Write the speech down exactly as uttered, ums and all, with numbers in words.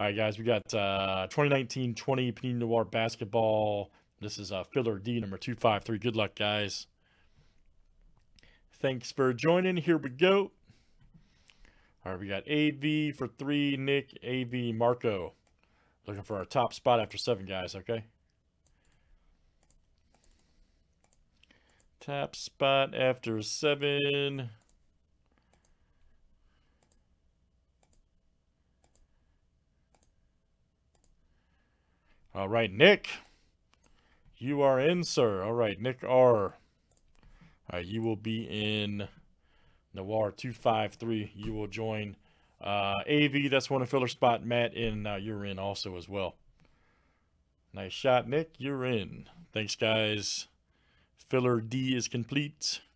All right, guys, we got uh, twenty nineteen twenty Panini Noir basketball. This is uh, filler D number two five three. Good luck, guys. Thanks for joining. Here we go. All right, we got A V for three, Nick, A V, Marco. Looking for our top spot after seven, guys, okay? Top spot after seven. All right, Nick. You are in, sir. All right, Nick R. All right, you will be in Noir two five three. You will join uh, A V. That's one in filler spot. Matt in. Uh, you're in also as well. Nice shot, Nick. You're in. Thanks, guys. Filler D is complete.